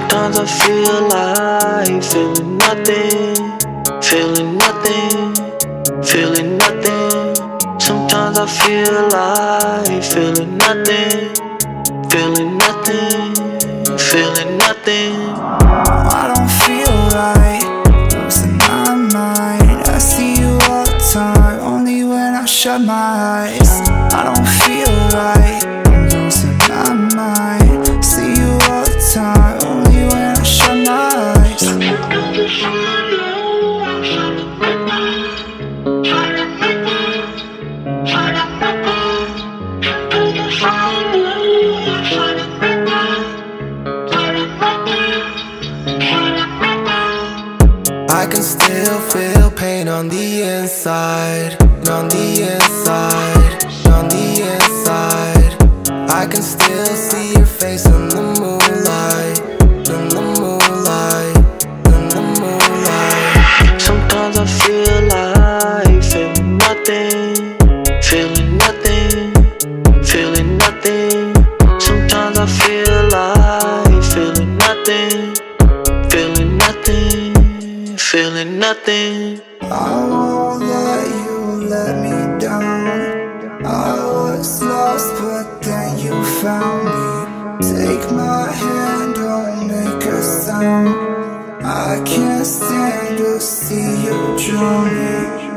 Sometimes I feel like feeling nothing, feeling nothing, feeling nothing. Sometimes I feel like feeling nothing, feeling nothing, feeling nothing. I don't feel right, losing my mind. I see you all the time, only when I shut my eyes. I don't feel right, I'm losing my mind. See you all the time, only when I shut my eyes. I can still feel pain on the inside, on the inside, on the inside. I can still see your face in the moonlight, in the moonlight, in the moonlight. Sometimes I feel like feeling nothing, feeling nothing, feeling nothing. Sometimes I feel like feeling nothing, feeling nothing, feeling nothing. I won't let you let me down. I was lost but then you found me. Take my hand, don't make a sound. I can't stand to see you drown me.